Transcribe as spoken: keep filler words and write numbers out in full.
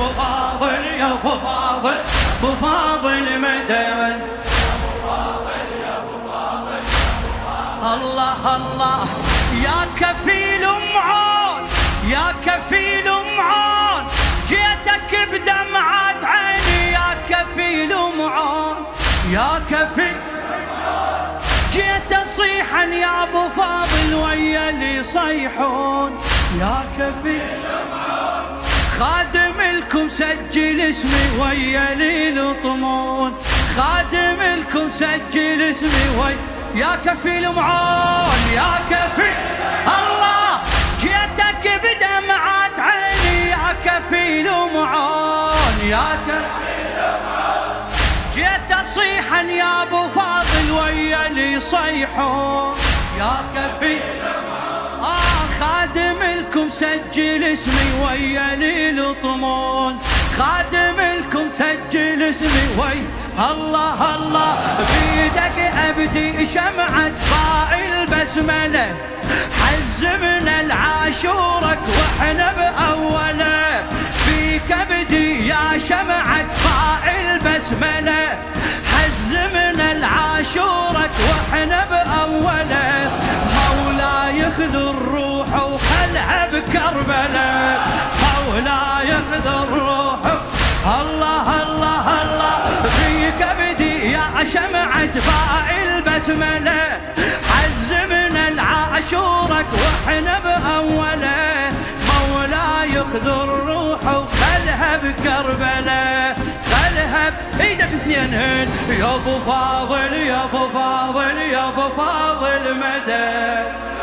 ابو فاضل يا ابو فاضل ابو فاضل مدد الله الله يا كفيل معون يا كفيل معون جيتك بدمعات عيني يا كفيل معون يا كفيل جيت اصيحا يا ابو فاضل ويا اللي يصيحون يا كفيل خادم لكم سجل اسمي ويا اللي يلطمون خادم لكم سجل اسمي ويا يا كفيل معون يا كفيل الله جيتك بدمعات عيني يا كفيل معون يا كفيل معون جيت اصيحا يا ابو فاضل ويا اللي يصيحون يا كفيل معون آه خادم لكم سجل اسمي ويا اللي يلطمون خادم لكم سجل اسمي ويا الله الله بيدك ابدي شمعة باء البسملة حزمنا العاشورك واحنا باوله فيك ابدي يا شمعة باء البسملة حزمنا العاشورك واحنا باوله مولاي خذ الروح وخلها بكربلة مولاي خذ الروح الله الله الله فيك ابدي يا شمعة باء البسملة حزمنا العاشورك واحنا باوله مولاي خذ الروح وخلها بكربلة خلها بايدك اثنينهن يا ابو فاضل يا ابو فاضل يا ابو فاضل مدد